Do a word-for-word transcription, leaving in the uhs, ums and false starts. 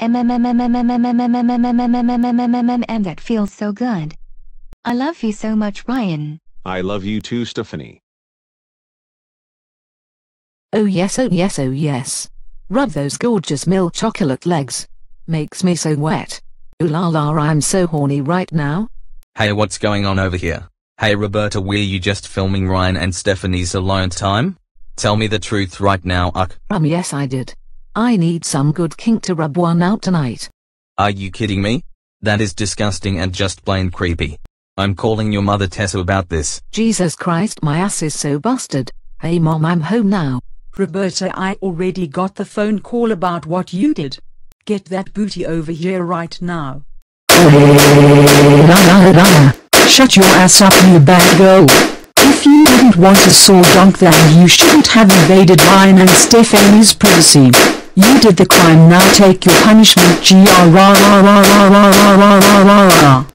And that feels so good. I love you so much, Ryan. I love you too, Stephanie. Oh yes, oh yes, oh yes. Rub those gorgeous milk chocolate legs. Makes me so wet. Ooh la la, I'm so horny right now. Hey, what's going on over here? Hey Roberta, were you just filming Ryan and Stephanie's alone time? Tell me the truth right now, uck. Um yes I did. I need some good kink to rub one out tonight. Are you kidding me? That is disgusting and just plain creepy. I'm calling your mother Tessa about this. Jesus Christ, my ass is so busted. Hey mom, I'm home now. Roberta, I already got the phone call about what you did. Get that booty over here right now. Shut your ass up, you bad girl. If you didn't want a sore dunk, then you shouldn't have invaded Ryan and Stephanie's privacy. You did the crime, now take your punishment. G R R R R R R R R R R.